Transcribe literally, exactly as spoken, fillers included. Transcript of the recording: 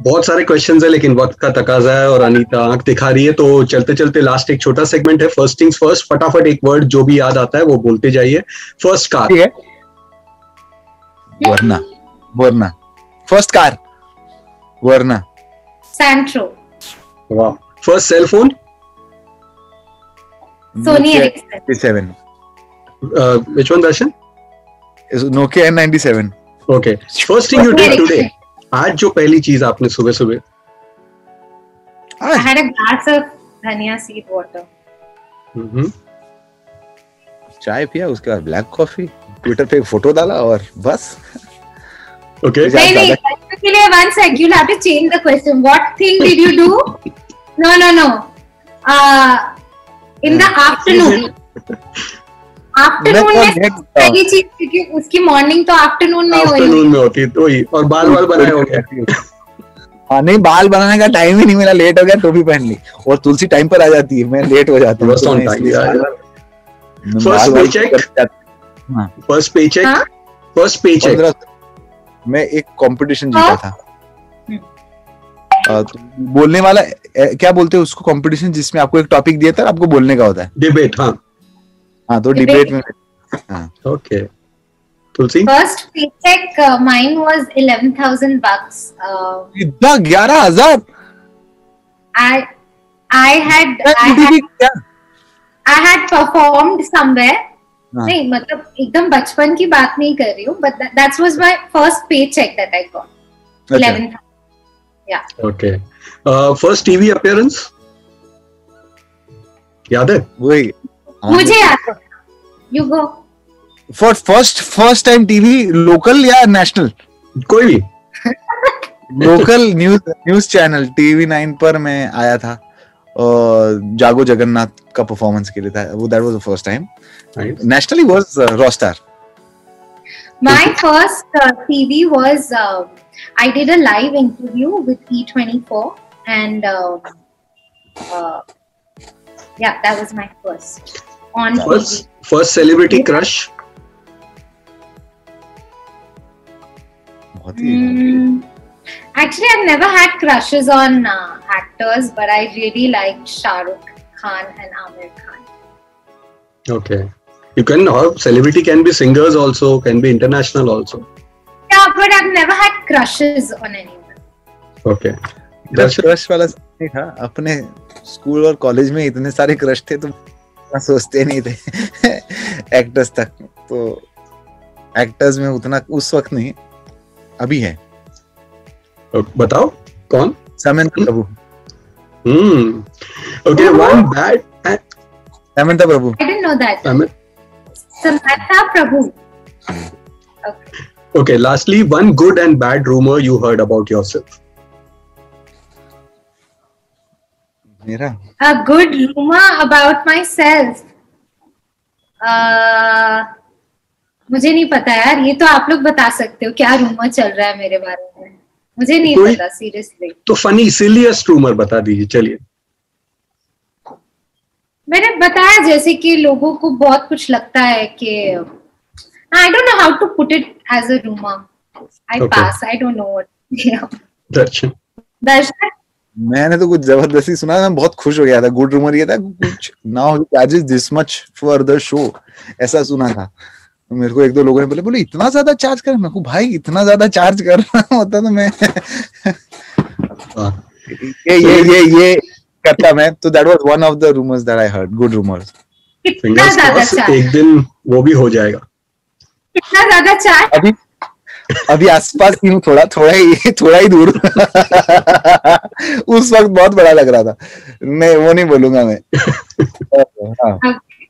बहुत सारे क्वेश्चंस है लेकिन वक्त का तकाजा है और अनीता आंख दिखा रही है, तो चलते चलते लास्ट एक छोटा सेगमेंट है, फर्स्ट थिंग्स फर्स्ट, फटाफट एक वर्ड जो भी याद आता है वो बोलते जाइए। First car. ठीक है, Verna Verna first car Verna Santro. वाह। First cell phone. Sony Ericsson. Seven. Which one दर्शन? Nokia N ninety seven. Okay. First thing you did today, आज जो पहली चीज आपने सुबह सुबह। I had a glass of dhaniya seed water. हम्म। चाय पिया, उसके बाद ब्लैक कॉफी, ट्विटर पे एक फोटो डाला और बस। ओके। नहीं नहीं, के लिए one sec, you'll have to change the question. What thing did you do? No no no. Uh, in the afternoon. Afternoon में पहली चीज, क्योंकि उसकी मॉर्निंग तो आफ्टरनून में आफ्टरनून में होती है, तो ही। और बाल बाल बनाए हो गए? हाँ नहीं, बाल बनाने का टाइम ही नहीं मिला, लेट हो गया, टोपी पहन ली, और तुलसी टाइम पर आ जाती है, मैं लेट हो जाता हूँ। First paycheque. First paycheque. First paycheque. मैं एक कंपटीशन जीता था, तो बोलने वाला, क्या बोलते हैं उसको, कंपटीशन जिसमें आपको एक टॉपिक दिया था, आपको बोलने का होता है। डिबेट। हाँ हाँ, तो डिबेट में। हाँ okay. Tulsi. First paycheque mine was eleven thousand bucks. इतना ग्यारह हजार। I I had I had I had performed somewhere. नहीं मतलब एकदम बचपन की बात नहीं कर रही हूँ, but that, that was my first paycheck that I got. eleven thousand. Yeah. Okay. Uh, first T V appearance. याद है? वही मुझे याद है। You go. For first first time TV, local या नेशनल? कोई भी। Local news news channel TV nine पर मैं आया था, और जागो जगन्नाथ का परफॉर्मेंस के लिए था वो, that was the first time. Nationally was रॉस्टार। My first uh, T V was uh, I did a live interview with E twenty-four and uh, uh, yeah, that was my first on first, T V. First celebrity crush. Mm, actually, I've never had crushes on uh, actors, but I really liked Shah Rukh Khan and Aamir Khan. Okay. You can have celebrity can be singers also, can be international also. Yeah, but I've never had crushes on anyone. Okay. Crush वाला नहीं था, अपने school और college में इतने सारे crush थे, तो सोचते नहीं थे एक्टर्स तक, तो एक्टर्स में उतना उस वक्त नहीं, अभी है। बताओ कौन? Samantha Prabhu. Hmm. Okay, one bad. Samantha Prabhu. I didn't know that. Samantha Prabhu. Okay. Okay, lastly, one good and bad rumor you heard about yourself. मेरा A good rumor about myself. Uh, मुझे नहीं पता यार, ये तो आप लोग बता सकते हो क्या रूमर चल रहा है मेरे बारे में, मुझे नहीं पता सीरियसली। तो फनी सिलियस्ट रूमर बता दीजिए, चलिए। मैंने बताया जैसे कि लोगों को बहुत कुछ लगता है कि I don't know how to put it as a rumor. I okay. pass. I don't know what. Yeah. दर्शन। दर्शन। मैंने तो कुछ जबरदस्ती सुना, मैं बहुत खुश हो गया था। गुड रूमर ये था, कुछ नाउ ही charges this much for the show, ऐसा सुना था। तो मेरे को एक दो लोगों ने बोले बोले इतना ज्यादा चार्ज कर, मैं को भाई इतना ज्यादा चार्ज कर रहा होता तो मैं ये ये ये ये करता मैं। तो that was one of the rumours that I heard, good rumours. कितना ज्यादा चार्ज? एक दिन वो भी हो जाएगा। कितना ज्यादा चार्ज? अभी अभी आसपास ही हूँ, थोड़ा थोड़ा ही थोड़ा ही दूर उस वक्त बहुत बड़ा लग रहा था, मैं वो नहीं बोलूंगा मैं। हाँ।